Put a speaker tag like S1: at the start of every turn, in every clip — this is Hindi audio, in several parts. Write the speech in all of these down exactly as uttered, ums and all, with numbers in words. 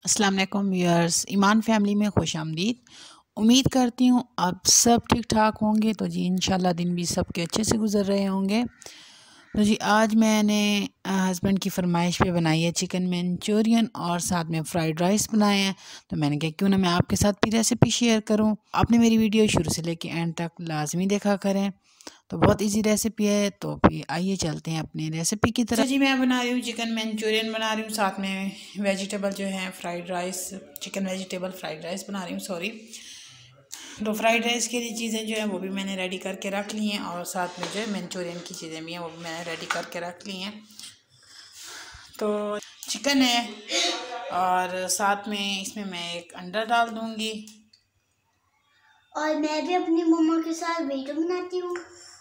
S1: अस्सलाम वालेकुम व्यूअर्स, ईमान फैमिली में खुश आमदीद। उम्मीद करती हूँ आप सब ठीक ठाक होंगे। तो जी इंशाल्लाह दिन भी सबके अच्छे से गुज़र रहे होंगे। तो जी आज मैंने हस्बैंड की फरमाइश पे बनाई है चिकन मंचूरियन और साथ में फ़्राइड राइस बनाए हैं। तो मैंने कहा क्यों ना मैं आपके साथ भी रेसिपी शेयर करूं। आपने मेरी वीडियो शुरू से लेकर एंड तक लाजमी देखा करें। तो बहुत इजी रेसिपी है। तो फिर आइए चलते हैं अपनी रेसिपी की तरफ। जी मैं बना रही हूँ चिकन मंचूरियन बना रही हूँ, साथ में वेजिटेबल जो है fried rice, chicken vegetable fried rice बना रही हूँ सॉरी। तो फ्राइड राइस के लिए चीज़ें जो है वो भी मैंने रेडी करके रख ली हैं और साथ में जो है मंचूरियन की चीज़ें भी हैं वो भी मैंने रेडी करके रख ली हैं। तो चिकन है और साथ में इसमें मैं एक अंडा डाल दूँगी
S2: और मैं भी अपनी मम्मा के साथ वीडियो बनाती हूँ।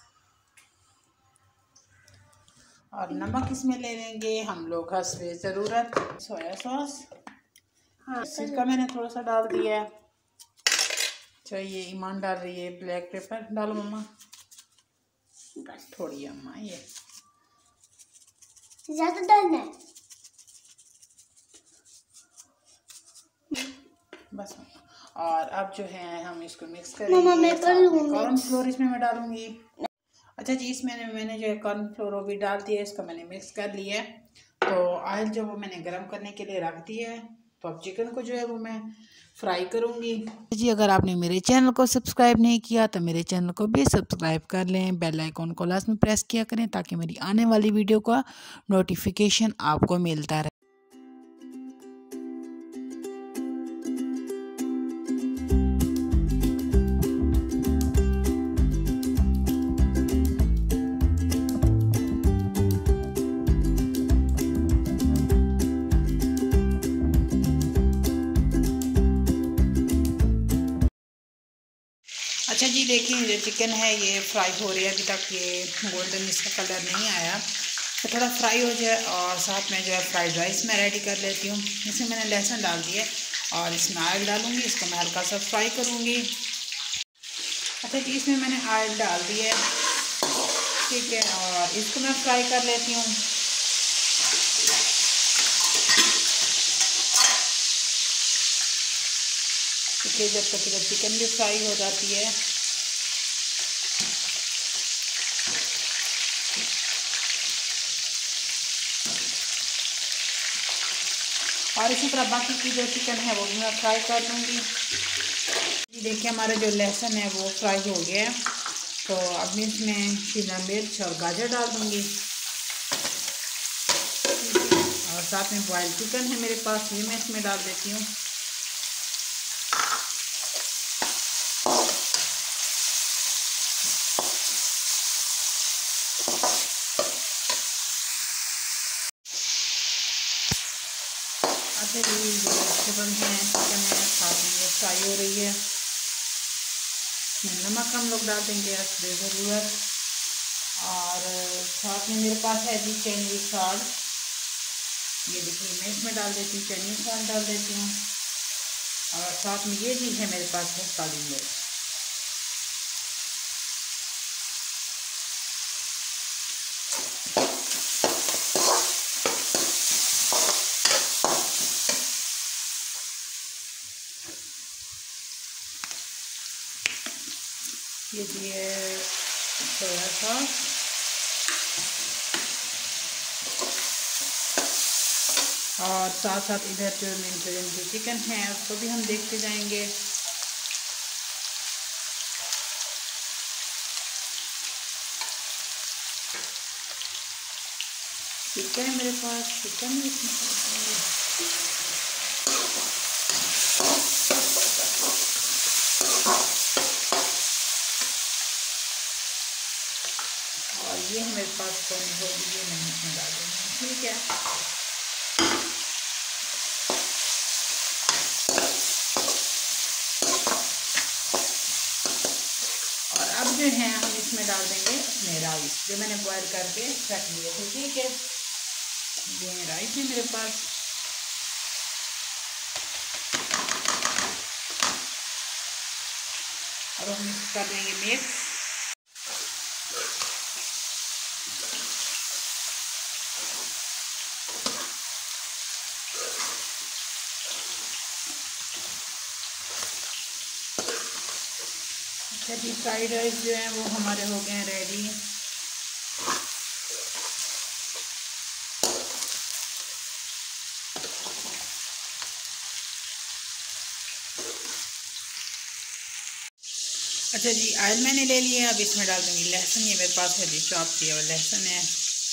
S1: और नमक इसमें ले लेंगे हम लोग हस्बे ज़रूरत। सोया सॉस, हाँ सिरका मैंने थोड़ा सा डाल दिया है। अच्छा ये ईमान डाल रही है ब्लैक पेपर, डालो मम्मा बस थोड़ी अम्मा, ये
S2: ज़्यादा डालना है
S1: बस। और अब जो है हम इसको मिक्स करेंगे।
S2: मम्मा मैं कर लूँगी।
S1: कॉर्न फ्लोर इसमें मैं डालूंगी। अच्छा जी इसमें मैंने जो है कॉर्न फ्लोर भी डाल दिया है, इसको मैंने मिक्स कर लिया है। तो ऑयल जो वो मैंने गरम करने के लिए रख दिया है। तो अब चिकन को जो है वो मैं फ्राई करूंगी। जी अगर आपने मेरे चैनल को सब्सक्राइब नहीं किया तो मेरे चैनल को भी सब्सक्राइब कर लें, बेल आइकॉन को लाजमी प्रेस किया करें ताकि मेरी आने वाली वीडियो का नोटिफिकेशन आपको मिलता रहे। अच्छा जी देखिए जो चिकन है ये फ्राई हो रही है, अभी तक ये गोल्डन इसका कलर नहीं आया। तो थोड़ा फ्राई हो जाए और साथ में जो है फ्राइड राइस मैं रेडी कर लेती हूँ। इसमें मैंने लहसुन डाल दिया और इसमें ऑयल डालूँगी, इसको मैं हल्का सा फ्राई करूँगी। अच्छा जी इसमें मैंने ऑयल डाल दिया है, ठीक है, और इसको मैं फ्राई कर लेती हूँ। इसलिए जब तक जब चिकन भी फ्राई हो जाती है। और इसी तरह बाकी की जो चिकन है वो भी मैं फ्राई कर लूँगी। देखिए हमारा जो लहसुन है वो फ्राई हो गया है। तो अब मैं इसमें शिमला मिर्च और गाजर डाल दूँगी और साथ में बॉयल चिकन है मेरे पास, ये मैं इसमें डाल देती हूँ। अच्छा जी जो वेजिटेबल हैं चिकन है साथ में ये फ्राई हो रही है। नमक हम लोग डाल देंगे हस्बे ज़रूरत। और साथ में मेरे पास है जी चाइनीज़ सॉल्ट, ये देखिए मैं इसमें डाल देती हूँ, चाइनीज़ सॉल्ट डाल देती हूँ। और साथ में ये चीज़ है मेरे पास है काली मिर्च। ये दिए सोया सॉस और साथ साथ इधर जो मंचूरियन की चिकन है उसको भी हम देखते जाएंगे। चिकन है मेरे पास, चिकन भी और ये है मेरे पास कौन हो ये नहीं इसमें डाल देंगे, ठीक है। और अब जो है हम इसमें डाल देंगे अपने राइस जो मैंने बॉयल करके रख लिए थे, ठीक है। ये राइस है मेरे पास और हम मिक्स कर देंगे मिक्स। जी फ्राइड राइस जो है वो हमारे हो गए हैं रेडी। अच्छा जी ऑयल मैंने ले लिया, अब इसमें डाल दूँगी लहसुन। ये मेरे पास है जी चॉप किया हुआ लहसुन है।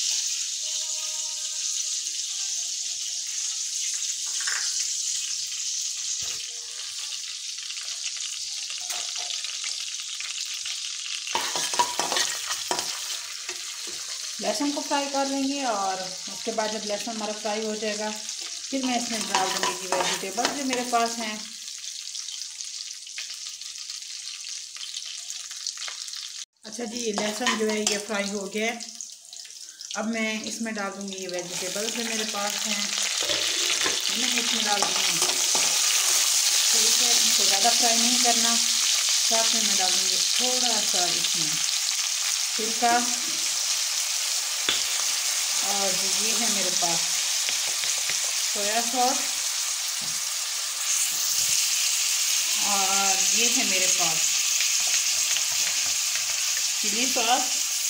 S1: लहसुन को फ्राई कर लेंगे और उसके बाद जब लहसुन हमारा फ्राई हो जाएगा फिर मैं इसमें डाल दूँगी जी वेजिटेबल जो मेरे पास हैं। अच्छा जी लहसुन जो है ये फ्राई हो गया। अब मैं इसमें डाल दूँगी ये वेजिटेबल जो मेरे पास हैं, मैं इसमें डाल दूँगी। ठीक है, इनको ज़्यादा फ्राई नहीं करना। साथ में मैं डाल दूँगी थोड़ा सा इसमें सिरका, और ये है मेरे पास सोया सॉस, और ये है मेरे पास चिली सॉस।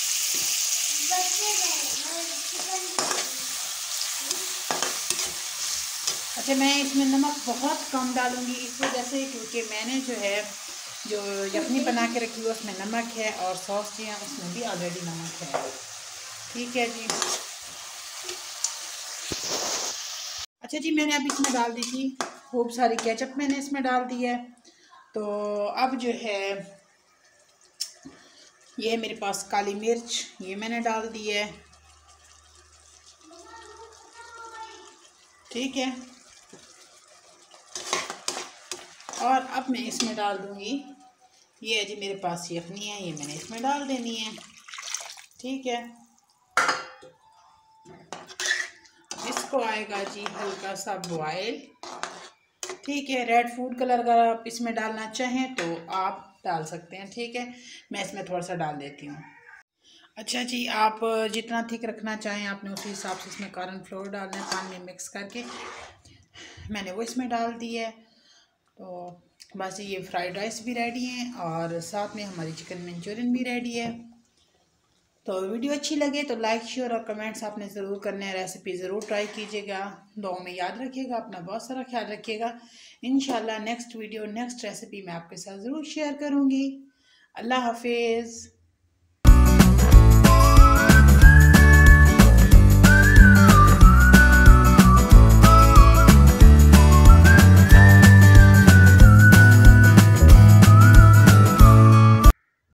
S1: अच्छा मैं इसमें नमक बहुत कम डालूंगी इस वजह से क्योंकि मैंने जो है जो यखनी बना के रखी है उसमें नमक है और सॉस जो है उसमें भी ऑलरेडी नमक है। ठीक है जी। अच्छा जी मैंने अब इसमें डाल दी थी खूब सारी केचप, मैंने इसमें डाल दी है। तो अब जो है ये है मेरे पास काली मिर्च, ये मैंने डाल दी है। ठीक है, और अब मैं इसमें डाल दूँगी, ये है जी मेरे पास यखनी है, ये मैंने इसमें डाल देनी है। ठीक है, इसको आएगा जी हल्का सा बॉयल। ठीक है, रेड फूड कलर अगर आप इसमें डालना चाहें तो आप डाल सकते हैं। ठीक है, मैं इसमें थोड़ा सा डाल देती हूँ। अच्छा जी आप जितना थिक रखना चाहें आपने उसी हिसाब से इसमें कॉर्न फ्लोर डालना है पानी में मिक्स करके, मैंने वो इसमें डाल दी है। तो बस ये फ्राइड राइस भी रेडी है और साथ में हमारी चिकन मंचूरियन भी रेडी है। तो वीडियो अच्छी लगे तो लाइक शेयर और कमेंट्स आपने ज़रूर करने हैं। रेसिपी ज़रूर ट्राई कीजिएगा, दुआ में याद रखिएगा, अपना बहुत सारा ख्याल रखिएगा। इंशाल्लाह नेक्स्ट वीडियो नेक्स्ट रेसिपी मैं आपके साथ ज़रूर शेयर करूँगी। अल्लाह हाफिज़।